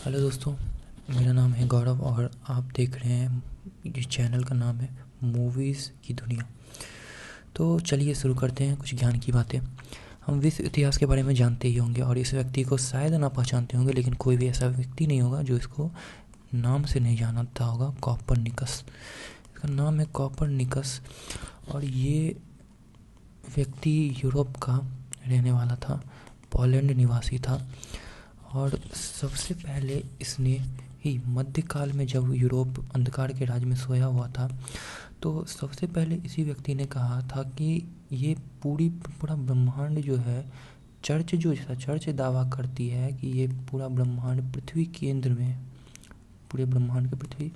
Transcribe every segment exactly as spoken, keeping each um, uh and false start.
Hello दोस्तों, मेरा नाम है गौरव और आप देख रहे हैं, इस चैनल का नाम है मूवीज़ की दुनिया। तो चलिए शुरू करते हैं कुछ ज्ञान की बातें। हम विश्व इतिहास के बारे में जानते ही होंगे और इस व्यक्ति को शायद ना पहचानते होंगे, लेकिन कोई भी ऐसा व्यक्ति नहीं होगा जो इसको नाम से नहीं जानता होगा। कॉपरनिकस, इसका नाम है कॉपरनिकस और ये व्यक्ति यूरोप का रहने वाला था, पोलैंड निवासी था। और सबसे पहले इसने ही मध्यकाल में जब यूरोप अंधकार के राज में सोया हुआ था, तो सबसे पहले इसी व्यक्ति ने कहा था कि ये पूरी पूरा ब्रह्मांड जो है, चर्च जो जैसा चर्च दावा करती है कि ये पूरा ब्रह्मांड पृथ्वी केंद्र में, पूरे ब्रह्मांड के पृथ्वी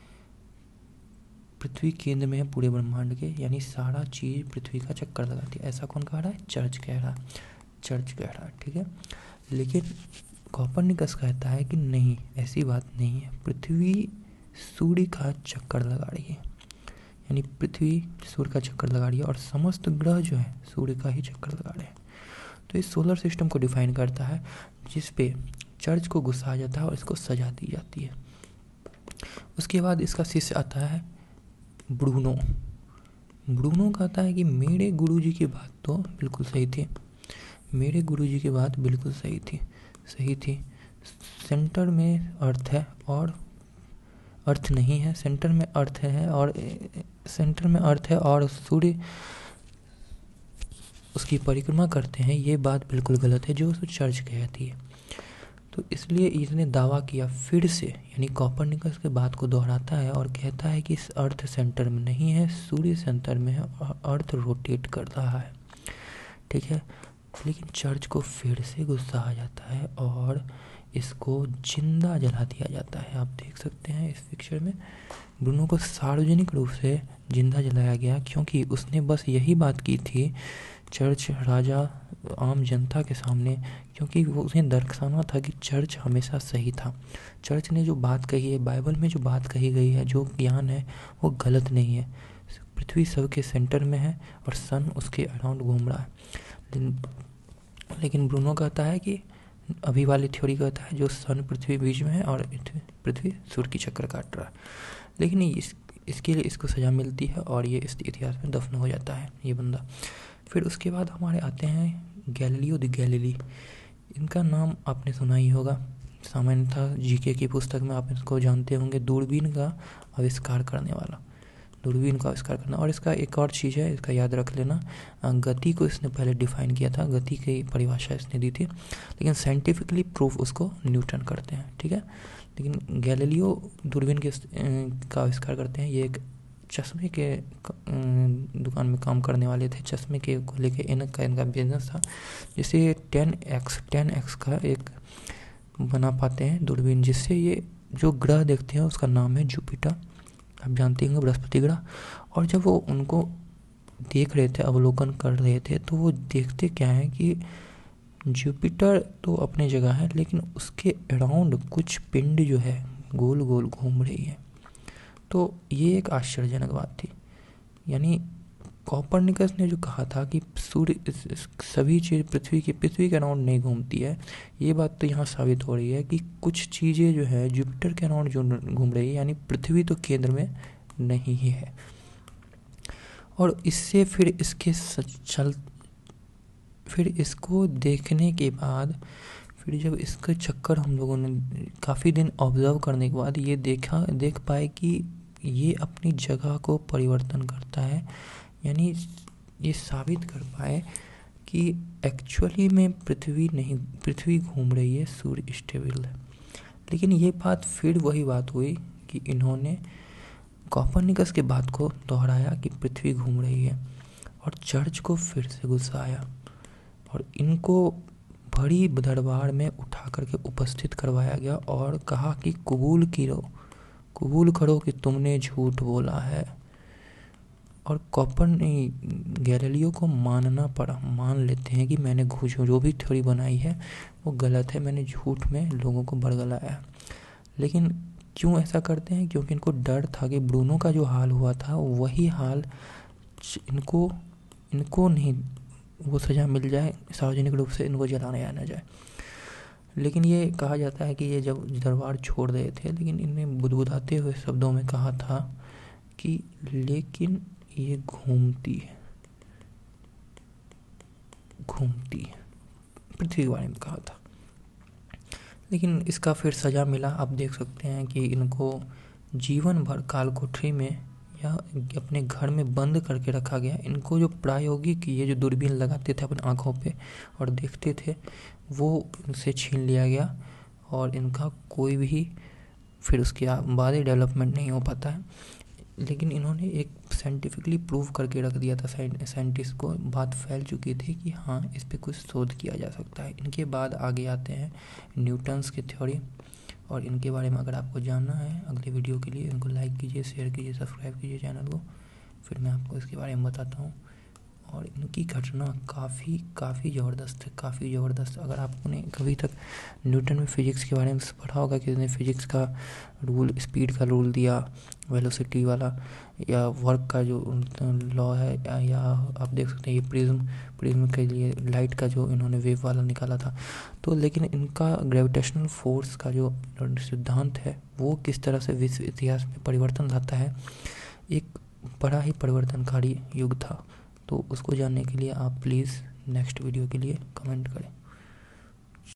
पृथ्वी केंद्र में है पूरे ब्रह्मांड के, यानी सारा चीज़ पृथ्वी का चक्कर लगाती है। ऐसा कौन कह रहा है? चर्च कह रहा है, चर्च कह रहा है, ठीक है। लेकिन कॉपरनिकस कहता है कि नहीं, ऐसी बात नहीं है, पृथ्वी सूर्य का चक्कर लगा रही है, यानी पृथ्वी सूर्य का चक्कर लगा रही है और समस्त ग्रह जो है सूर्य का ही चक्कर लगा रहे हैं। तो इस सोलर सिस्टम को डिफाइन करता है, जिस पे चर्च को घुसाया जाता है और इसको सजा दी जाती है। उसके बाद इसका शिष्य आता है ब्रूनो। ब्रूनो कहता है कि मेरे गुरुजी की बात तो बिल्कुल सही थी, मेरे गुरुजी की बात बिल्कुल सही थी सही थी सेंटर में अर्थ है और अर्थ नहीं है, सेंटर में अर्थ है और सेंटर में अर्थ है और सूर्य उसकी परिक्रमा करते हैं, ये बात बिल्कुल गलत है जो उस चर्च कहती है। तो इसलिए इसने दावा किया फिर से, यानी कॉपरनिकस के बात को दोहराता है और कहता है कि इस अर्थ सेंटर में नहीं है, सूर्य सेंटर में है और अर्थ रोटेट कर रहा है, ठीक है। लेकिन चर्च को फिर से गुस्सा आ जाता है और इसको जिंदा जला दिया जाता है। आप देख सकते हैं इस पिक्चर में ब्रूनो को सार्वजनिक रूप से जिंदा जलाया गया, क्योंकि उसने बस यही बात की थी चर्च राजा आम जनता के सामने, क्योंकि वो उसे दर्शाना था कि चर्च हमेशा सही था। चर्च ने जो बात कही है, बाइबल में जो बात कही गई है, जो ज्ञान है, वो गलत नहीं है। पृथ्वी सबके सेंटर में है और सन उसके अराउंड घूम रहा है। लेकिन लेकिन ब्रूनो कहता है कि अभी वाली थ्योरी कहता है जो सन पृथ्वी बीच में है और पृथ्वी सूर्य की चक्कर काट रहा है। लेकिन इस इसके लिए इसको सज़ा मिलती है और ये इस इतिहास में दफन हो जाता है ये बंदा। फिर उसके बाद हमारे आते हैं गैलीलियो द गैलीली। इनका नाम आपने सुना ही होगा, सामान्यतः जीके की पुस्तक में आप इसको जानते होंगे, दूरबीन का आविष्कार करने वाला, दूरबीन का आविष्कार करना। और इसका एक और चीज़ है, इसका याद रख लेना, गति को इसने पहले डिफाइन किया था, गति की परिभाषा इसने दी थी, लेकिन साइंटिफिकली प्रूफ उसको न्यूटन करते हैं, ठीक है। लेकिन गैलीलियो दूरबीन के का आविष्कार करते हैं। ये एक चश्मे के दुकान में काम करने वाले थे, चश्मे के को लेके इनका इनका बिजनेस था, जिससे टेन एक्स टेन एक्स का एक बना पाते हैं दूरबीन, जिससे ये जो ग्रह देखते हैं उसका नाम है जुपिटर, आप जानते होंगे, बृहस्पति ग्रह। और जब वो उनको देख रहे थे, अवलोकन कर रहे थे, तो वो देखते क्या है कि जुपिटर तो अपनी जगह है, लेकिन उसके अराउंड कुछ पिंड जो है गोल गोल घूम रही है। तो ये एक आश्चर्यजनक बात थी। यानी कॉपरनिकस ने जो कहा था कि सूर्य सभी चीज़ पृथ्वी की पृथ्वी के अराउंड नहीं घूमती है, ये बात तो यहाँ साबित हो रही है कि कुछ चीज़ें जो है जुपिटर के अराउंड जो घूम रही है, यानी पृथ्वी तो केंद्र में नहीं ही है। और इससे फिर इसके चल फिर इसको देखने के बाद, फिर जब इसका चक्कर हम लोगों ने काफ़ी दिन ऑब्जर्व करने के बाद ये देखा देख पाए कि ये अपनी जगह को परिवर्तन करता है, यानी ये साबित कर पाए कि एक्चुअली में पृथ्वी नहीं, पृथ्वी घूम रही है, सूर्य स्टेबल है। लेकिन ये बात फिर वही बात हुई कि इन्होंने कॉपरनिकस के बात को दोहराया कि पृथ्वी घूम रही है और चर्च को फिर से गुस्सा आया और इनको बड़ी दरबार में उठा करके उपस्थित करवाया गया और कहा कि कबूल करो कबूल करो कि तुमने झूठ बोला है। और कॉपर ने गैलीलियो को मानना पड़ा, मान लेते हैं कि मैंने जो भी थ्योरी बनाई है वो गलत है, मैंने झूठ में लोगों को बरगलाया। लेकिन क्यों ऐसा करते हैं? क्योंकि इनको डर था कि ब्रूनो का जो हाल हुआ था वही हाल इनको इनको नहीं वो सज़ा मिल जाए, सार्वजनिक रूप से इनको जलाया ना जाए। लेकिन ये कहा जाता है कि ये जब दरबार छोड़ रहे थे, लेकिन इनमें बुदबुदाते हुए शब्दों में कहा था कि लेकिन ये घूमती है, घूमती है, पृथ्वी के बारे में कहा था। लेकिन इसका फिर सज़ा मिला। आप देख सकते हैं कि इनको जीवन भर कालकोठरी में या अपने घर में बंद करके रखा गया। इनको जो प्रायोगिक ये जो दूरबीन लगाते थे अपनी आँखों पे और देखते थे, वो इनसे छीन लिया गया और इनका कोई भी फिर उसके बाद डेवलपमेंट नहीं हो पाता है। लेकिन इन्होंने एक साइंटिफिकली प्रूव करके रख दिया था साइंटिस्ट को, बात फैल चुकी थी कि हाँ इस पे कुछ शोध किया जा सकता है। इनके बाद आगे आते हैं न्यूटन्स की थ्योरी, और इनके बारे में अगर आपको जानना है अगले वीडियो के लिए इनको लाइक कीजिए, शेयर कीजिए, सब्सक्राइब कीजिए चैनल को, फिर मैं आपको इसके बारे में बताता हूँ। और इनकी घटना काफ़ी काफ़ी ज़बरदस्त है, काफ़ी ज़बरदस्त। अगर आपने कभी तक न्यूटन में फ़िज़िक्स के बारे में पढ़ा होगा कि उसने फ़िज़िक्स का रूल, स्पीड का रूल दिया, वेलोसिटी वाला, या वर्क का जो लॉ है, या, या आप देख सकते हैं ये प्रिज्म प्रिज्म के लिए लाइट का जो इन्होंने वेव वाला निकाला था। तो लेकिन इनका ग्रेविटेशनल फोर्स का जो सिद्धांत है वो किस तरह से विश्व इतिहास में परिवर्तन लाता है, एक बड़ा ही परिवर्तनकारी युग था। तो उसको जानने के लिए आप प्लीज़ नेक्स्ट वीडियो के लिए कमेंट करें।